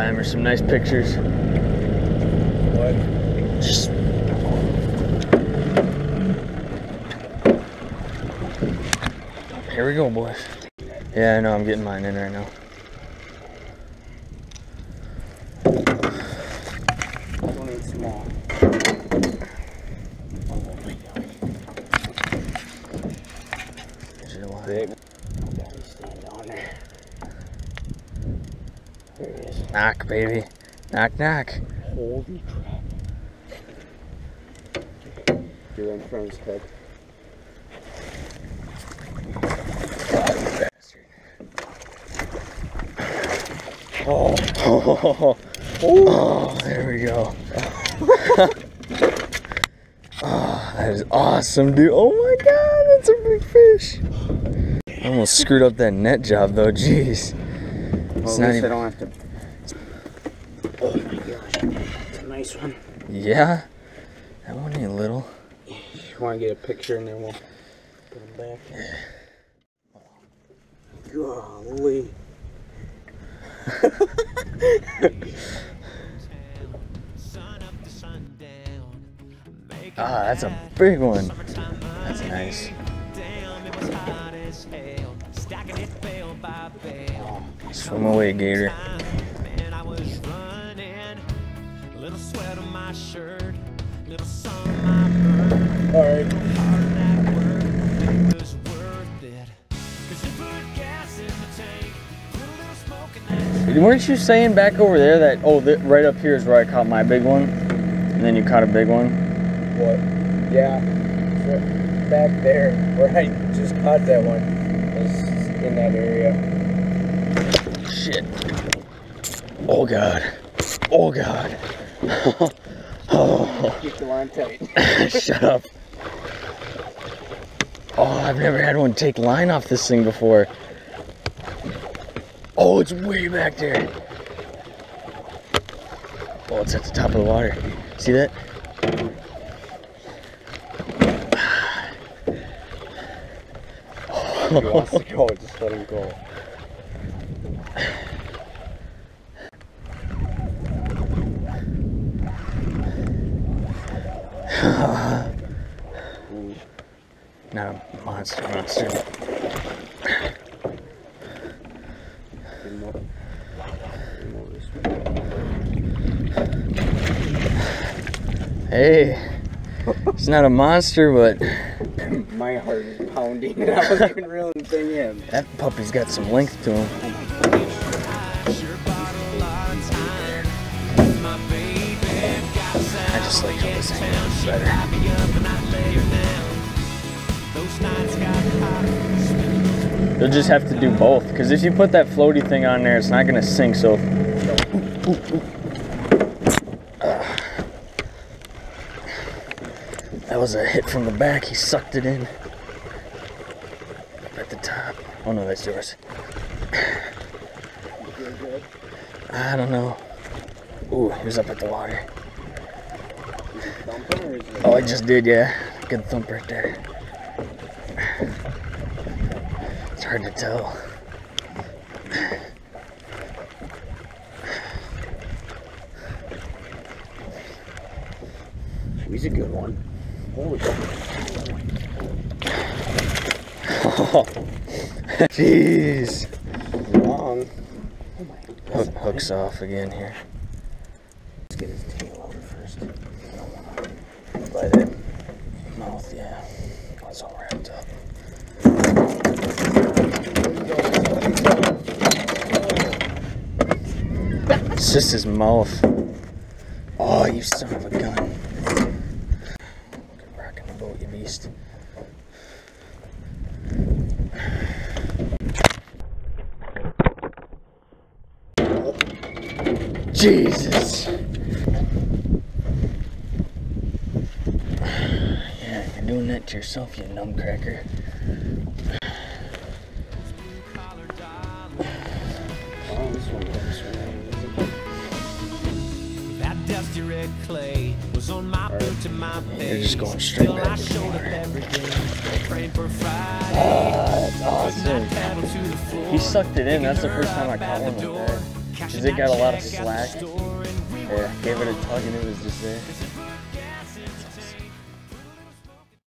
time or some nice pictures. What? Just here we go, boys. Yeah, I know, I'm getting mine in right now. Don't need small. Here's your line. Big. Oh, he's staying down there. There he is. Knock, baby. Knock, knock. Holy crap. You're in front of his head. Oh, oh, oh, there we go. Oh, that is awesome, dude. Oh my God, that's a big fish. I almost screwed up that net job though, jeez. Well, It's at not least even... I don't have to. Oh my gosh, it's a nice one. Yeah, that one ain't little. You want to get a picture and then we'll put them back? Yeah. Golly. Ah, that's a big one. That's nice. Swim away, gator. All right. Weren't you saying back over there that, oh, right up here is where I caught my big one? And then you caught a big one? What? Yeah. So back there, where I just caught that one, is in that area. Shit. Oh, God. Oh, God. Oh. Keep the line tight. Shut up. Oh, I've never had one take line off this thing before. Oh, it's way back there. Oh, it's at the top of the water. See that? If he wants to go, just let him go. Not a monster. Hey, it's not a monster, but my heart is pounding and I wasn't even reeling the thing in. That puppy's got some length to him. I just like how this hangs better. You'll just have to do both, because if you put that floaty thing on there, it's not going to sink, so... That was a hit from the back, he sucked it in. Up at the top. Oh no, that's yours. I don't know. Ooh, he was up at the water. Oh, I just did, yeah. Good thump right there. It's hard to tell. He's a good one. Holy God. Oh, jeez. Long. Oh my God. Hooks off again here. Let's get his tail out first. By that mouth, yeah. It's all wrapped up. It's just his mouth. Oh, you son of a gun. Rocking the boat, you beast. Jesus. Yeah, you're doing that to yourself, you numbcracker. Oh, this one. That dusty red clay was on my boot to my face. You're just going straight back to the water. That's awesome. He sucked it in. That's the first time I caught one like that. Because it got a lot of slack. Yeah, gave it a tug and it was just there.